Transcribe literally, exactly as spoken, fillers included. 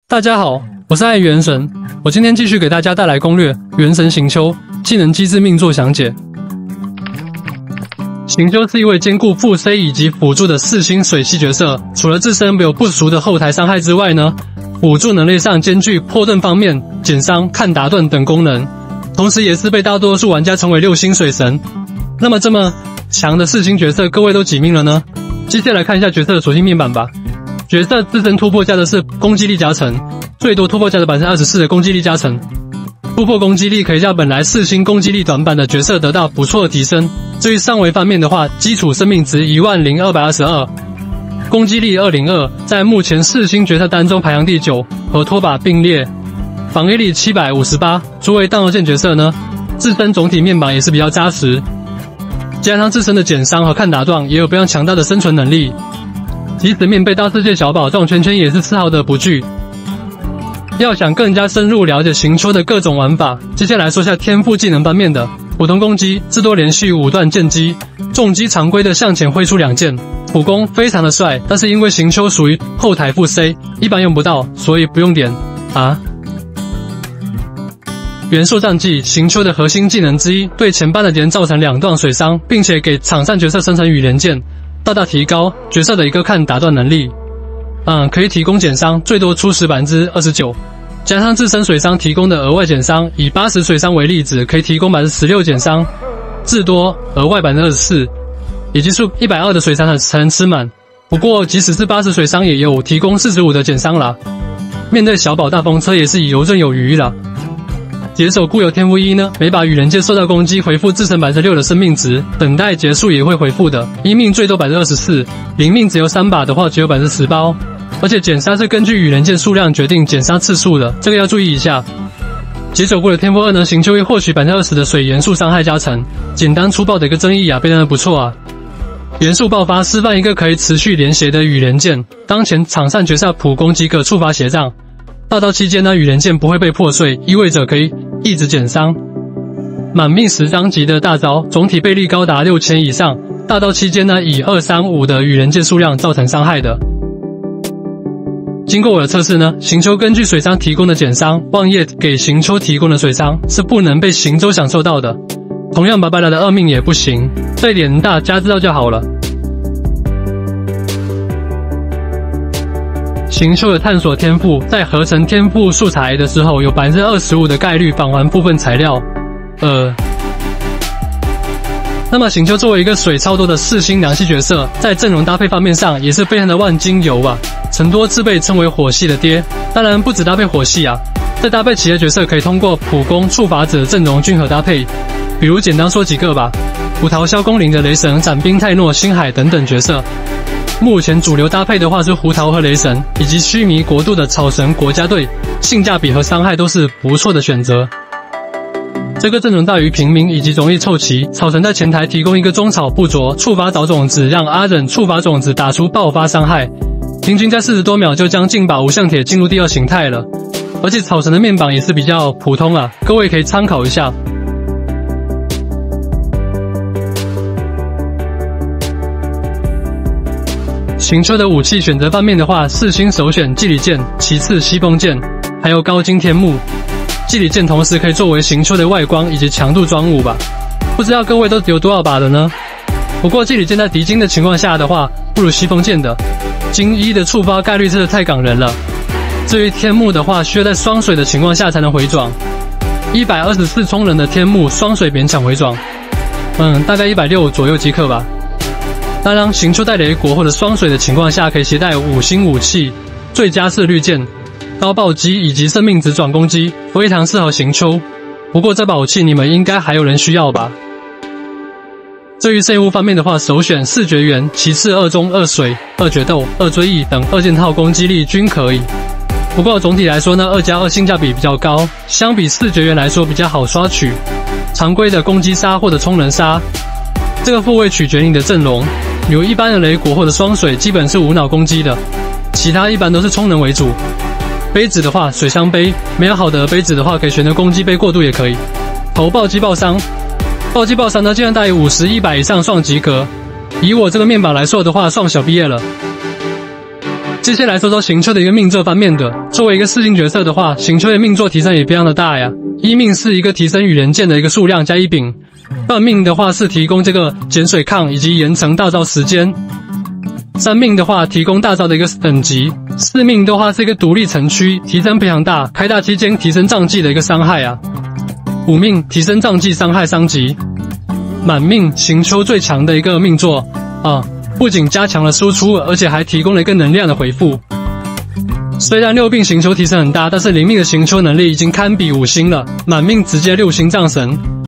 大家好，我是爱元神，我今天继续给大家带来攻略《元神行秋》技能机制命座详解。行秋是一位兼顾副 C 以及辅助的四星水系角色，除了自身没有不俗的后台伤害之外呢，辅助能力上兼具破盾方面、减伤、看打盾等功能，同时也是被大多数玩家称为六星水神。那么这么强的四星角色，各位都几命了呢？接下来看一下角色的属性面板吧。角色自身突破加的是攻击力加成，最多突破加的 百分之二十四 的攻击力加成。突破攻击力可以让本来四星攻击力短板的角色得到不错的提升。至于上维方面的话，基础生命值一万零二百二十二，攻击力二百零二，在目前四星角色当中排行第九，和拖把并列。防御力七百五十八，作为荡游剑角色呢，自身总体面板也是比较扎实，加上自身的减伤和看打段也有非常强大的生存能力。即使面对大世界小宝撞圈圈也是丝毫的不惧。要想更加深入了解行秋的各种玩法，接下来说下天赋技能方面的。普通攻击，至多连续五段剑击，重击常规的向前挥出两剑，普攻非常的帅，但是因为行秋属于后台副 C， 一般用不到，所以不用点啊。元素战技，行秋的核心技能之一，对前半的敌人造成两段水伤，并且给场上角色生成羽连剑，大大提高角色的一个看打断能力。嗯，可以提供减伤，最多初始 百分之二十九， 加上自身水伤提供的额外减伤，以八十水伤为例子，可以提供 百分之十六 减伤，至多额外 百分之二十四， 以及数一百二十的水伤才能吃满。不过即使是八十水伤也有提供四十五的减伤啦。面对小宝大风车也是游刃有余啦。解手固有天赋一呢，每把羽人剑受到攻击回复自身 百分之六 的生命值，等待结束也会回复的，一命最多 百分之二十四， 零命只有三把的话只有 百分之十八， 而且减伤是根据羽人剑数量决定减伤次数的，这个要注意一下。解手固有天赋二呢，行秋会获取 百分之二十 的水元素伤害加成，简单粗暴的一个增益啊，非常的不错啊。元素爆发示范一个可以持续连血的羽人剑，当前场上角色普攻即可触发血障，大招期间呢，羽人剑不会被破碎，意味着可以一直减伤。满命十张级的大招，总体倍率高达六千以上，大招期间呢，以二三五的羽人剑数量造成伤害的。经过我的测试呢，行秋根据水伤提供的减伤，望叶给行秋提供的水伤是不能被行舟享受到的。同样白白来的二命也不行，这一点大家知道就好了。行秋的探索天赋，在合成天赋素材的时候，有 百分之二十五 的概率返还部分材料。呃，那么行秋作为一个水超多的四星凉系角色，在阵容搭配方面上也是非常的万金油啊，曾多次被称为火系的爹。当然不只搭配火系啊，再搭配其他角色可以通过普攻触发者阵容均衡搭配，比如简单说几个吧，胡桃萧公陵的雷神、斩冰泰诺、星海等等角色。目前主流搭配的话是胡桃和雷神，以及须弥国度的草神国家队，性价比和伤害都是不错的选择。这个阵容大于平民以及容易凑齐，草神在前台提供一个中草不着触发找种子，让阿忍触发种子打出爆发伤害，平均在四十多秒就将劲把无相铁进入第二形态了。而且草神的面板也是比较普通啊，各位可以参考一下。行秋的武器选择方面的话，四星首选祭礼剑，其次西风剑，还有高金天幕。祭礼剑同时可以作为行秋的外光以及强度装武吧。不知道各位都有多少把的呢？不过祭礼剑在敌金的情况下的话，不如西风剑的。金一的触发概率真的太感人了。至于天幕的话，需要在双水的情况下才能回转。一百二十四冲人的天幕双水勉强回转，嗯，大概一百六十左右即可吧。当然，行秋带雷国或者双水的情况下，可以携带五星武器，最佳是绿箭、高暴击以及生命值转攻击，非常适合行秋。不过这把武器你们应该还有人需要吧？至于圣物方面的话，首选四绝缘，其次二中、二水、二决斗、二追忆等二件套攻击力均可以。不过总体来说呢，二加二性价比比较高，相比四绝缘来说比较好刷取。常规的攻击杀或者冲人杀，这个复位取决你的阵容。有一般的雷国或者双水基本是无脑攻击的，其他一般都是冲人为主。杯子的话，水箱杯，没有好的杯子的话，可以选择攻击杯过渡也可以。投暴击爆伤，暴击爆伤呢，既然大于五十、一百以上算及格。以我这个面板来说的话，算小毕业了。 接下来说说行秋的一个命这方面的，作为一个四星角色的话，行秋的命座提升也非常的大呀。一命是一个提升与人剑的一个数量加一柄，二命的话是提供这个减水抗以及岩层大招时间，三命的话提供大招的一个等级，四命的话是一个独立城区，提升非常大，开大期间提升瘴气的一个伤害啊。五命提升瘴气伤害伤级，满命行秋最强的一个命座啊，不仅加强了输出，而且还提供了一个能量的回复。虽然六命行秋提升很大，但是零命的行秋能力已经堪比五星了，满命直接六星葬神。